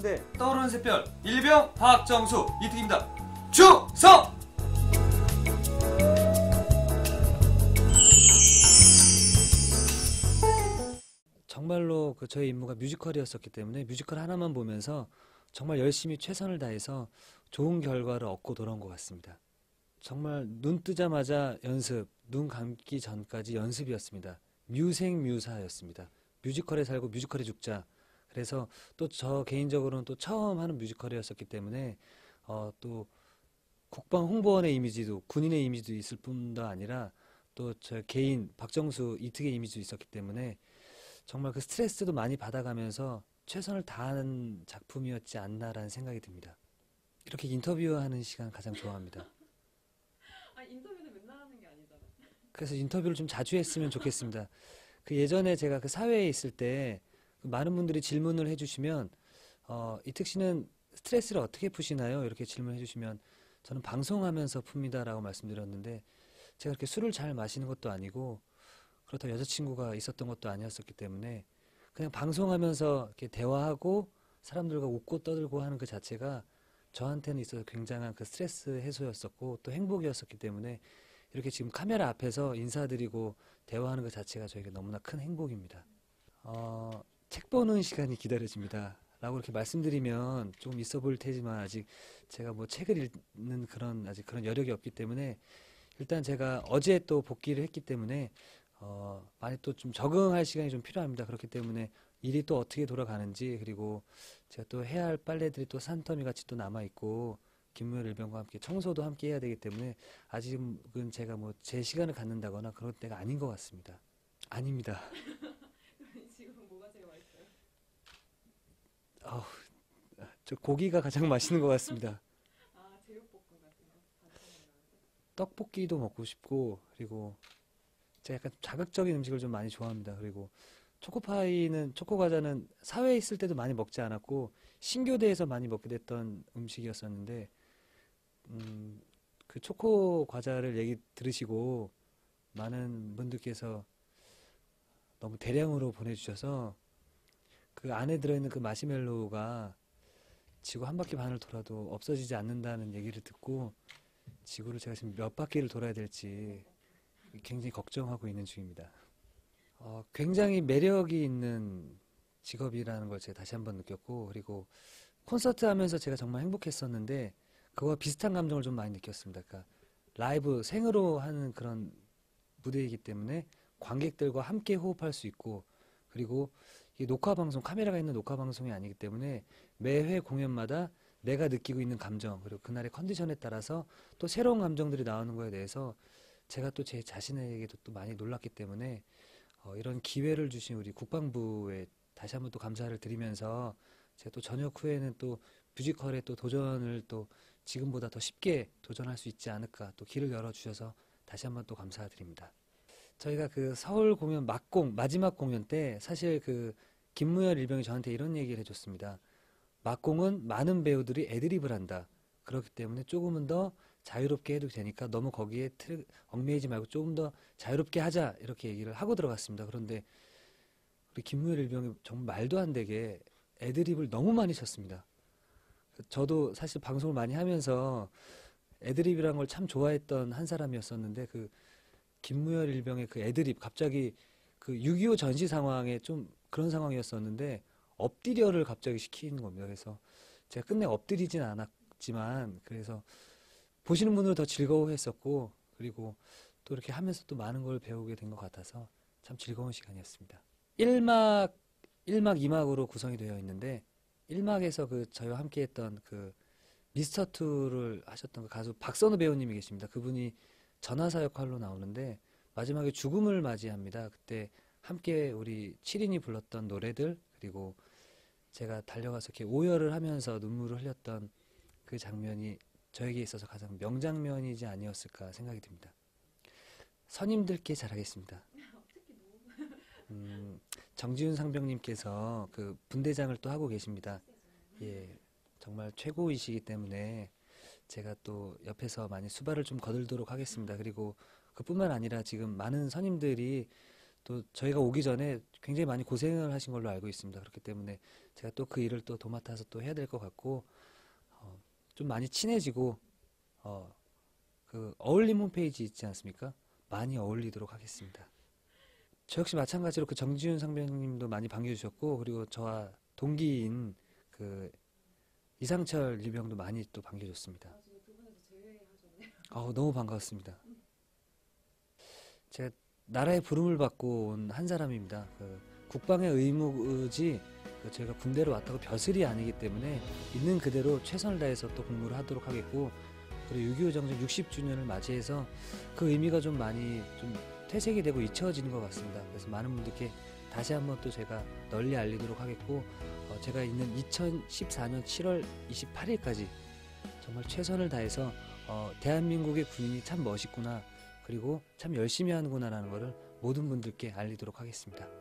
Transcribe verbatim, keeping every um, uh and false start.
가운데 떠오르는 샛별 일병 박정수 이특입니다. 충성! 정말로 그 저의 임무가 뮤지컬이었었기 때문에 뮤지컬 하나만 보면서 정말 열심히 최선을 다해서 좋은 결과를 얻고 돌아온 것 같습니다. 정말 눈 뜨자마자 연습, 눈 감기 전까지 연습이었습니다. 뮤생뮤사였습니다. 뮤지컬에 살고 뮤지컬에 죽자. 그래서 또 저 개인적으로는 또 처음 하는 뮤지컬이었었기 때문에 어, 또 국방 홍보원의 이미지도 군인의 이미지도 있을 뿐도 아니라 또 저 개인 박정수 이특의 이미지도 있었기 때문에 정말 그 스트레스도 많이 받아가면서 최선을 다하는 작품이었지 않나라는 생각이 듭니다. 이렇게 인터뷰하는 시간 가장 좋아합니다. 아, 인터뷰는 맨날 하는 게 아니잖아. 그래서 인터뷰를 좀 자주 했으면 좋겠습니다. 그 예전에 제가 그 사회에 있을 때 많은 분들이 질문을 해주시면 어, 이특 씨는 스트레스를 어떻게 푸시나요? 이렇게 질문해 주시면 저는 방송하면서 풉니다 라고 말씀드렸는데 제가 그렇게 술을 잘 마시는 것도 아니고 그렇다고 여자친구가 있었던 것도 아니었었기 때문에 그냥 방송하면서 이렇게 대화하고 사람들과 웃고 떠들고 하는 그 자체가 저한테는 있어서 굉장한 그 스트레스 해소였었고 또 행복이었었기 때문에 이렇게 지금 카메라 앞에서 인사드리고 대화하는 것 자체가 저에게 너무나 큰 행복입니다. 어, 책 보는 시간이 기다려집니다. 라고 이렇게 말씀드리면 좀 있어 보일 테지만 아직 제가 뭐 책을 읽는 그런 아직 그런 여력이 없기 때문에 일단 제가 어제 또 복귀를 했기 때문에 어, 많이 또 좀 적응할 시간이 좀 필요합니다. 그렇기 때문에 일이 또 어떻게 돌아가는지 그리고 제가 또 해야 할 빨래들이 또 산더미 같이 또 남아 있고 김무열 일병과 함께 청소도 함께 해야 되기 때문에 아직은 제가 뭐 제 시간을 갖는다거나 그런 때가 아닌 것 같습니다. 아닙니다. 지금 뭐가 제일 맛있어요? 어우, 저 고기가 가장 맛있는 것 같습니다. 아, 제육볶음 같은 거? 반찬이라고. 떡볶이도 먹고 싶고 그리고 제가 약간 자극적인 음식을 좀 많이 좋아합니다. 그리고 초코파이는 초코과자는 사회에 있을 때도 많이 먹지 않았고 신교대에서 많이 먹게 됐던 음식이었었는데 음, 그 초코과자를 얘기 들으시고 많은 분들께서 너무 대량으로 보내주셔서 그 안에 들어있는 그 마시멜로우가 지구 한 바퀴 반을 돌아도 없어지지 않는다는 얘기를 듣고 지구를 제가 지금 몇 바퀴를 돌아야 될지 굉장히 걱정하고 있는 중입니다. 어, 굉장히 매력이 있는 직업이라는 걸 제가 다시 한번 느꼈고 그리고 콘서트 하면서 제가 정말 행복했었는데 그거와 비슷한 감정을 좀 많이 느꼈습니다. 그러니까 라이브 생으로 하는 그런 무대이기 때문에 관객들과 함께 호흡할 수 있고 그리고 이 녹화 방송 카메라가 있는 녹화 방송이 아니기 때문에 매회 공연마다 내가 느끼고 있는 감정 그리고 그날의 컨디션에 따라서 또 새로운 감정들이 나오는 거에 대해서 제가 또 제 자신에게도 또 많이 놀랐기 때문에 어, 이런 기회를 주신 우리 국방부에 다시 한번 또 감사를 드리면서 제가 또 전역 후에는 또 뮤지컬에 또 도전을 또 지금보다 더 쉽게 도전할 수 있지 않을까 또 길을 열어주셔서 다시 한번 또 감사드립니다. 저희가 그 서울 공연 막공 마지막 공연 때 사실 그 김무열 일병이 저한테 이런 얘기를 해줬습니다. 막공은 많은 배우들이 애드립을 한다. 그렇기 때문에 조금은 더 자유롭게 해도 되니까 너무 거기에 틀, 얽매이지 말고 조금 더 자유롭게 하자 이렇게 얘기를 하고 들어갔습니다. 그런데 우리 김무열 일병이 정말 말도 안 되게 애드립을 너무 많이 쳤습니다. 저도 사실 방송을 많이 하면서 애드립이라는 걸 참 좋아했던 한 사람이었었는데 그 김무열 일병의 그 애드립 갑자기 그 육이오 전시 상황에 좀 그런 상황이었었는데 엎드려를 갑자기 시키는 겁니다. 그래서 제가 끝내 엎드리진 않았지만 그래서 보시는 분들은 더 즐거워했었고 그리고 또 이렇게 하면서 또 많은 걸 배우게 된 것 같아서 참 즐거운 시간이었습니다. 일 막, 일 막, 이 막으로 구성이 되어 있는데 일 막에서 그 저희와 함께 했던 그 미스터투를 하셨던 그 가수 박선우 배우님이 계십니다. 그분이 전화사 역할로 나오는데 마지막에 죽음을 맞이합니다. 그때 함께 우리 칠 인이 불렀던 노래들 그리고 제가 달려가서 이렇게 오열을 하면서 눈물을 흘렸던 그 장면이 저에게 있어서 가장 명장면이지 아니었을까 생각이 듭니다. 선임들께 잘하겠습니다. 음, 정지훈 상병님께서 그 분대장을 또 하고 계십니다. 예, 정말 최고이시기 때문에 제가 또 옆에서 많이 수발을 좀 거들도록 하겠습니다. 그리고 그뿐만 아니라 지금 많은 선임들이 또 저희가 오기 전에 굉장히 많이 고생을 하신 걸로 알고 있습니다. 그렇기 때문에 제가 또 그 일을 또 도맡아서 또 해야 될 것 같고, 어, 좀 많이 친해지고, 어, 그 어울림 홈페이지 있지 않습니까? 많이 어울리도록 하겠습니다. 저 역시 마찬가지로 그 정지훈 상병님도 많이 반겨주셨고, 그리고 저와 동기인 그 이상철 일병도 많이 또 반겨줬습니다. 아, 지금 두 분에서 제외하셨네요. 아우, 너무 반가웠습니다. 제가 나라의 부름을 받고 온 한 사람입니다. 그 국방의 의무지 그 제가 군대로 왔다고 벼슬이 아니기 때문에 있는 그대로 최선을 다해서 또 공부를 하도록 하겠고, 그리고 육이오 정전 육십 주년을 맞이해서 그 의미가 좀 많이 좀 퇴색이 되고 잊혀지는 것 같습니다. 그래서 많은 분들께 다시 한번 또 제가 널리 알리도록 하겠고, 어, 제가 있는 이천십사 년 칠월 이십팔일까지 정말 최선을 다해서 어, 대한민국의 군인이 참 멋있구나, 그리고 참 열심히 하는구나라는 것을 모든 분들께 알리도록 하겠습니다.